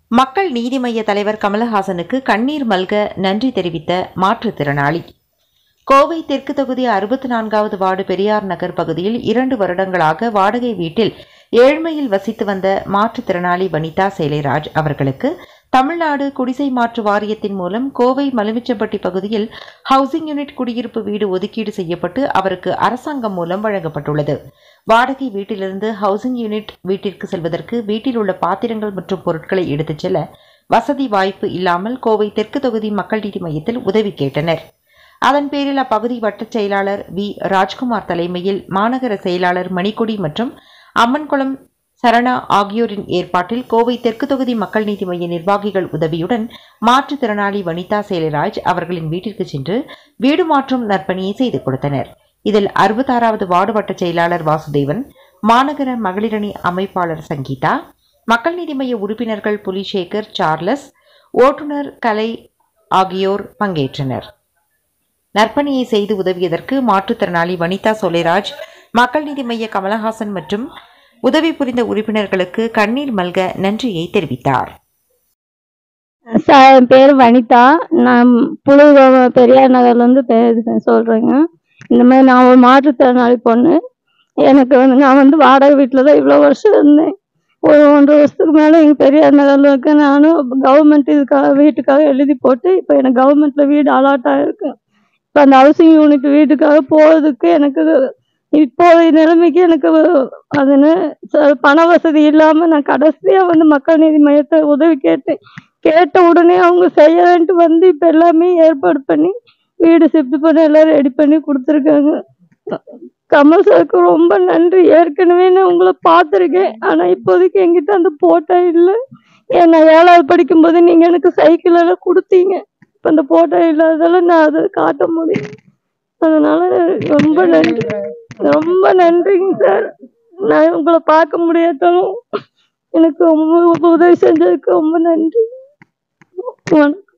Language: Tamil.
மக்கள் நீதி மய்ய தலைவர் கமலஹாசனுக்கு கண்ணீர் மல்க நன்றி தெரிவித்த மாற்றுத்திறனாளி. கோவை தெற்கு தொகுதி 64வது வார்டு பெரியார் நகர் பகுதியில் 2 வருடங்களாக வாடகை வீட்டில் ஏழ்மையில் வசித்து வந்த மாற்றுத்திறனாளி வனிதா சேலைராஜ் அவர்களுக்கு தமிழ்நாடு குடிசை மாற்று வாரியத்தின் மூலம் கோவை மலுமிச்சம்பட்டி பகுதியில் ஹவுசிங் யூனிட் குடியிருப்பு வீடு ஒதுக்கீடு செய்யப்பட்டு அவருக்கு அரசாங்கம் மூலம் வழங்கப்பட்டுள்ளது. வாடகை வீட்டிலிருந்து ஹவுசிங் யூனிட் வீட்டிற்கு செல்வதற்கு வீட்டில் உள்ள பாத்திரங்கள் மற்றும் பொருட்களை எடுத்துச் செல்ல வசதி வாய்ப்பு இல்லாமல் கோவை தெற்கு தொகுதி மக்கள் நீதி மையத்தில் உதவி கேட்டனர். அதன் பேரில் அப்பகுதி வட்டச் செயலாளர் வி. ராஜ்குமார் தலைமையில் மாநகர செயலாளர் மணிக்கொடி மற்றும் அம்மன்குளம் சரணா ஆகியோரின் ஏற்பாட்டில் கோவை தெற்கு தொகுதி மக்கள் நீதி மைய நிர்வாகிகள் உதவியுடன் மாற்றுத்திறனாளி வனிதா சேலைராஜ் அவர்களின் வீட்டிற்கு சென்று வீடு மாற்றும் நற்பணியை செய்து கொடுத்தனர். இதில் 66வது வார்டு வட்ட செயலாளர் வாசுதேவன், மாநகர மகளிரணி அமைப்பாளர் சங்கீதா, மக்கள் நீதி மைய உறுப்பினர்கள் புலிசேகர், சார்லஸ், ஓட்டுநர் கலை ஆகியோர் பங்கேற்றனர். நற்பணியை செய்து உதவியதற்கு மாற்றுத்திறனாளி வனிதா சேலைராஜ், மக்கள் நீதி மைய கமலஹாசன் மற்றும் உதவி புரிந்த உறுப்பினர்களுக்கு கண்ணீர் மல்க நன்றியை தெரிவித்தார். என் பேர் வனிதா. நான் பெரியார் நகர்லேருந்து சொல்கிறேங்க. இந்த மாதிரி நான் ஒரு மாற்றுத்திறனாளி பொண்ணு. எனக்கு நான் வாடகை வீட்டில் தான் இவ்வளோ வருஷம் இருந்தேன். ஒரு 1.5 வருஷத்துக்கு மேலே எங்கள் பெரியார் நகரில் இருக்க நானும் கவர்மெண்ட் வீட்டுக்காக எழுதி போட்டு இப்போ எனக்கு கவர்மெண்ட்டில் வீடு அலாட் ஆகிருக்கு. இப்போ அந்த ஹவுசிங் யூனிட் வீட்டுக்காக போகிறதுக்கு எனக்கு இப்போதைய நிலைமைக்கு எனக்கு அதுன்னு பண வசதி இல்லாமல் நான் கடைசியாக மக்கள் நீதி மையத்தை உதவி கேட்ட உடனே அவங்க செய்யறேன்ட்டு இப்போ எல்லாமே ஏற்பாடு பண்ணி வீடு ஷிஃப்ட் பண்ணி எல்லாம் ரெடி பண்ணி கொடுத்துருக்காங்க. கமல் சாருக்கு ரொம்ப நன்றி. ஏற்கனவே நான் உங்களை பார்த்துருக்கேன், ஆனால் இப்போதைக்கு என்கிட்ட அந்த போட்டோ இல்லை. நான் 7வது படிக்கும்போது நீங்கள் எனக்கு சைக்கிள் எல்லாம் கொடுத்தீங்க. இப்போ அந்த போட்டோ இல்லாததால நான் அதை காட்ட முடியும். அதனால ரொம்ப நன்றி, ரொம்ப நன்றிங்க சார். நான் உங்களை பார்க்க முடியாட்டாலும் எனக்கு ரொம்ப உதவி செஞ்சதுக்கு ரொம்ப நன்றி. வணக்கம்.